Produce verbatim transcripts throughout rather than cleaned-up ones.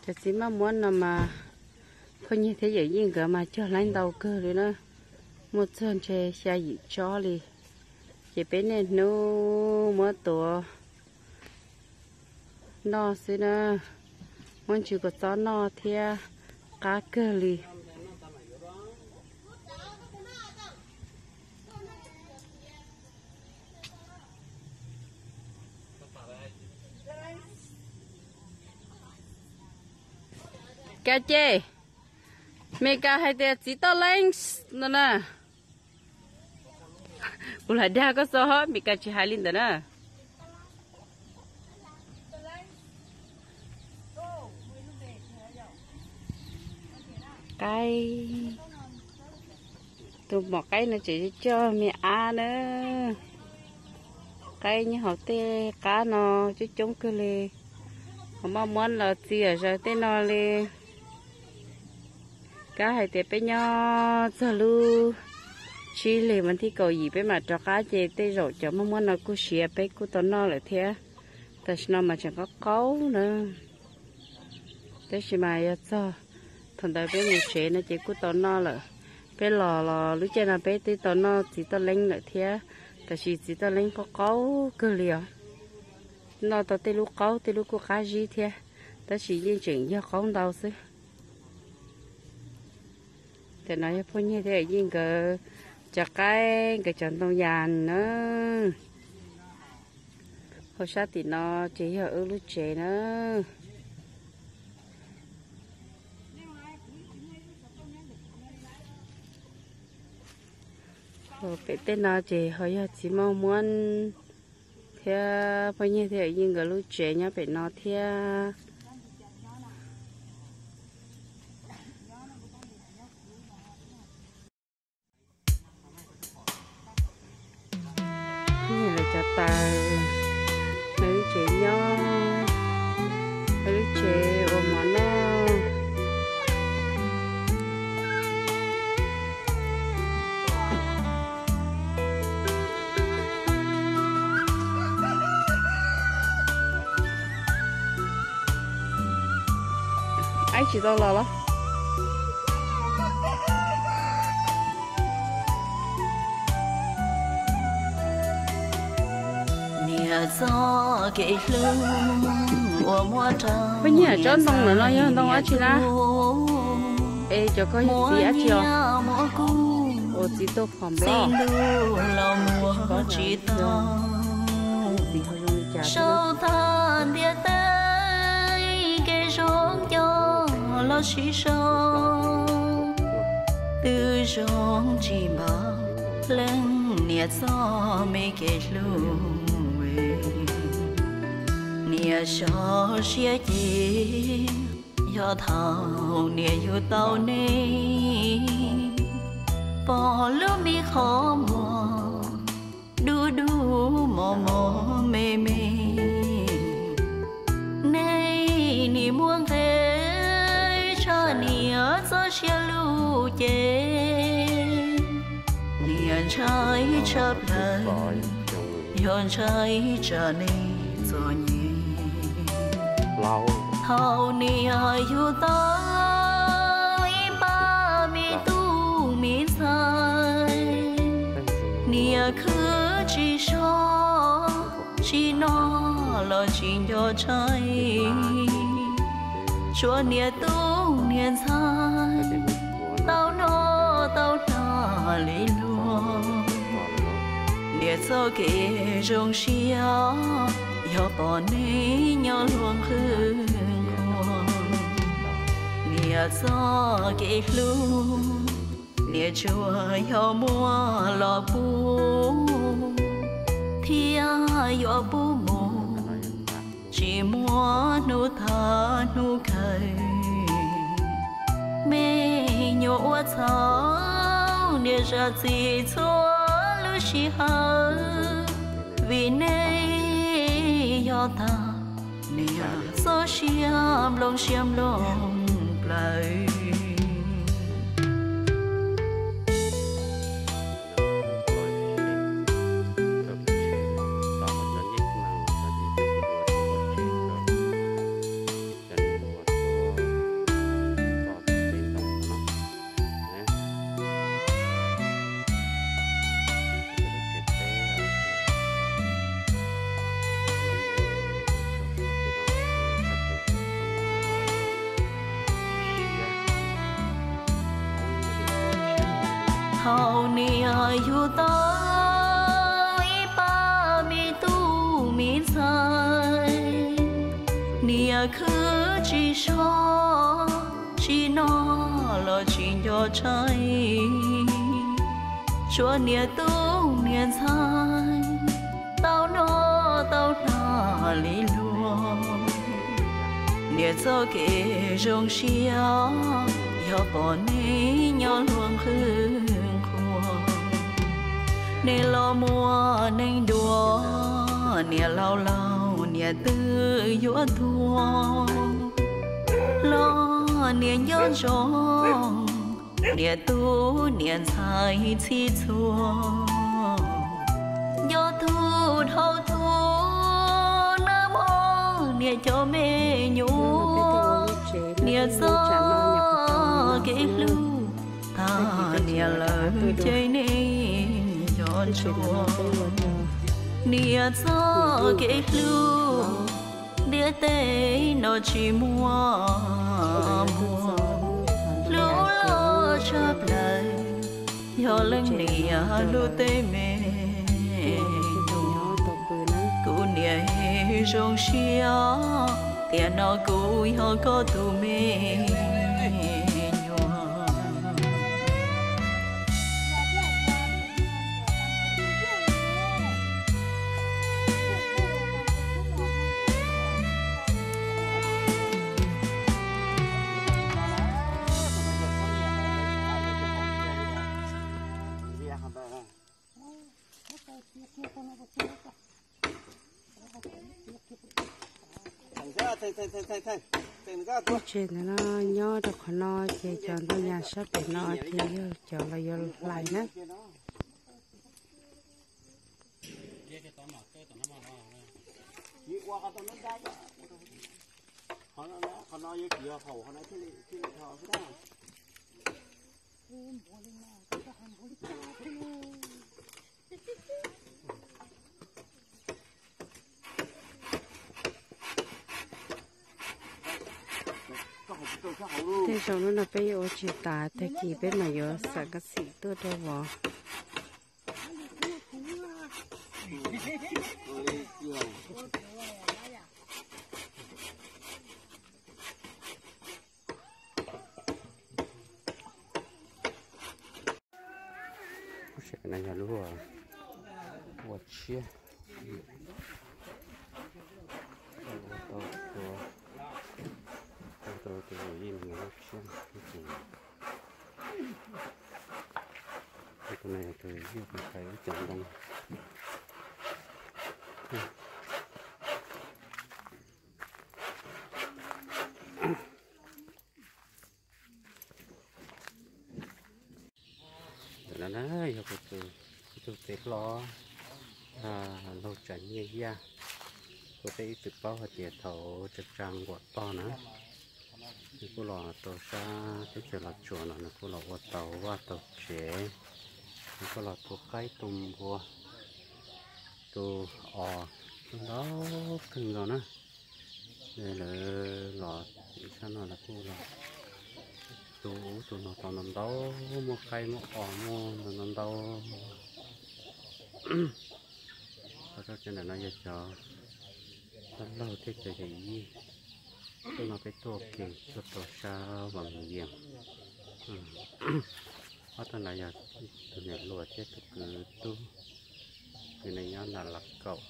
Cái gì mà muốn là mà không như thế vậy nhưng cả mà cho lãnh đầu cơ rồi đó một chân chơi xe gì cho đi chỉ bên này nó mất tổ nó xí nữa muốn chịu có gió nó thì cá cơ đi cá chê mẹ cá hay để chỉ tao lên nữa nè ulah dah có số hết mẹ cá chỉ hai linh đó nè cái tôi bỏ cái nó chỉ cho mẹ ăn nữa cái như họ tê cá nó chứ chống cơ lê họ mong muốn là gì ở rồi tê nó lê cá hay tê bé nhỏ giờ lu chỉ lê mình thì cầu gì bé mà cho cá chê tê rồi cho mong muốn là cô xìa bé cô tao nó lại thế tại sao mà chẳng có cấu nữa thế chỉ mà cho thằng đại bé người trẻ nó chỉ cô tao nó là bé lò lò lúc trên là bé tê tao nó chỉ tao lên lại thế tại chỉ chỉ tao lên có cấu cơ liều nó tao tê lúc cấu tê lúc có cá gì thế ta chỉ di chuyển do con đâu xí thì nói với như thế nhưng cái chặt cái cái chọn tông giàn nữa hồi sát thì nó chỉ ở lúc trẻ nữa rồi cái tên nó chỉ hồi chỉ mong muốn theo bao nhiêu thế nhưng cái lúc trẻ nhá phải nó theo này là chả ta nữ trẻ nhỏ nữ trẻ ôm mà nó ai chỉ đâu là đó bây giờ cho đông nữa nó nhớ đông ở chị lá ê cho có gì á chưa ô chị tô phòng lo có chị tô sâu than địa tây cái rong cho lo xí sâu từ rong chỉ bảo lên nhiệt gió mấy cái lúa nia cho xia chi yo thao nia yo tao nê bỏ lúa mi khó mò đu đu mò mò mê mê nay ni muông thế cho nia cho xia lu chê nia trái chớp lời yon trái trở nên rồi hầu nia yêu tới ba mi tu mi sai nia cứ chỉ cho chỉ nó là chỉ cho trái chúa nia tu nia sai tao nó tao nó lý luôn nia cho kể rong xia yo bỏ ní nhỏ luôn hư nia gió kể luôn nia chùa yo mua lò bu thia yo bu mù chỉ mua nu thà nu khơi mê nhổ cháu nia ra gì chúa lu chi hờ vì nay yo ta nia so xiêm long xiêm long lại nia yu ta mi pa mi tu mi sai nia cứ chỉ cho chỉ nó lo chỉ cho trái chúa nia tu nia sai tao nó tao na li luông nia cho kể rong xia yo bỏ ní nhỏ luông hương khuông nè lo mua nên đùa nè lao lao nè tư yo thua lo nè nhớ rong nè tu nè sai chi chua yo thu thâu thu nam ô nè cho mê nhú nè gió cái lu ta nè lời chơi nên cho chua nè gió cái lu đĩa tê nó chỉ mua mua lú lo chắp lại yo lên nè lu tê mê cô nè rong xia tiền nó cô yo có tu mê chuyện nó nhỏ được nó chỉ chọn tôi nhà sắp để nó thì chọn là vô lại nữa thế sau đó nó phải ở chỉ tả thế kỷ bên mà có sản cái gì tôi đâu vào cái này là lúa quả chia tôi tôi nhìn nó xem cái gì cái này tôi yêu cái cái chọn đông là nó yêu cái tôi tôi tết lo à lâu tránh như vậy có thể tự bao hạt tiền thầu trực trang quạt to nữa thì cô lò tàu xa cái chuyện là chuột là cô lò qua tàu qua tàu chế thì cô lò tàu cái tôm qua tàu ò đó cưng rồi nè đây là lò sao nó là cô lò tàu tàu nó tàu nằm đâu một cây một ò một nằm đâu có cho nên nó giờ cho lâu thế cho gì tôi nói cái tổ kì cho tổ sao bằng giềng ở tận này giờ tôi nhận lúa chết cứ tu cái này nhá là lạc cậu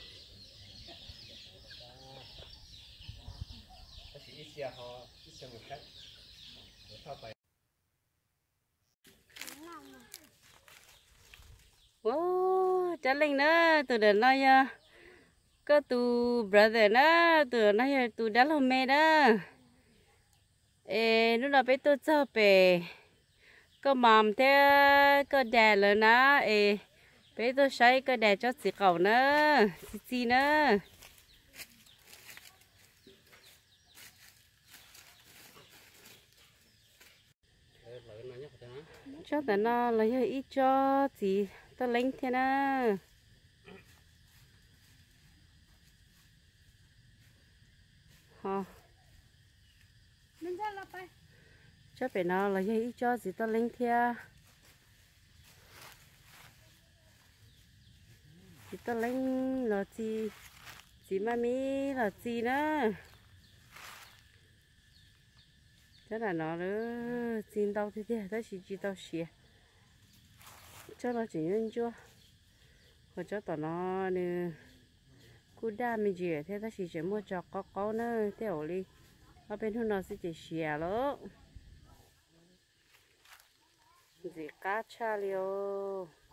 wow trả linh nữa từ đợt nói có tu brother đó tu nói tu đã làm mẹ đó ê nó là bé tôi cho bé có mầm thế có đẻ rồi nó ê bé tôi xây có đẻ cho chị cậu nữa chị chị nữa cho tao nó lấy hơi ít cho chị tao lấy thế nào hả cho bé nó lấy hơi ít cho chị tao lấy thế tao lên là gì gì mà mi là gì nữa chắc là nó nữa chín tao thế thế đó chỉ chỉ tao xỉa cho nó chỉ nhân chưa hoặc cho tao nó nữa cú đa mình gì thế đó chỉ chỉ mua cho có có nữa thế ổ đi ở bên hôm nó sẽ chỉ xỉa đó gì cá cha liêu